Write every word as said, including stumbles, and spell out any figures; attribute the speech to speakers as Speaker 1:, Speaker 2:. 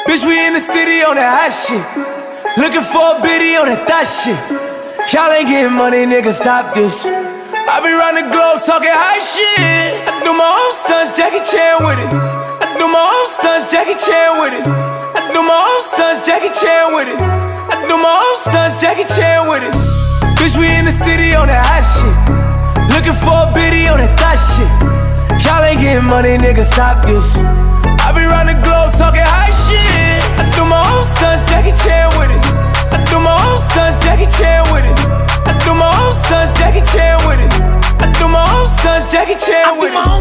Speaker 1: Bitch, we in the city on that hot shit. Looking for a biddy on that thot shit. Y'all ain't getting money, nigga, stop this. I be round the globe talking high shit. I do my own stunts, Jackie Chan with it. I do my own stunts, Jackie Chan with it. I do my own stunts, Jackie Chan with it. I do my own stunts, Jackie Chan with it. Bitch, we in the city on that hot shit. Looking for a biddy on that thot shit. Y'all ain't getting money, nigga, stop this. I be round the globe talking high shit. I do my own stunts, Jackie Chan with it. I do my own stunts, Jackie Chan with it. I do my own stunts, Jackie Chan with it. I do my own stunts, Jackie Chan with it.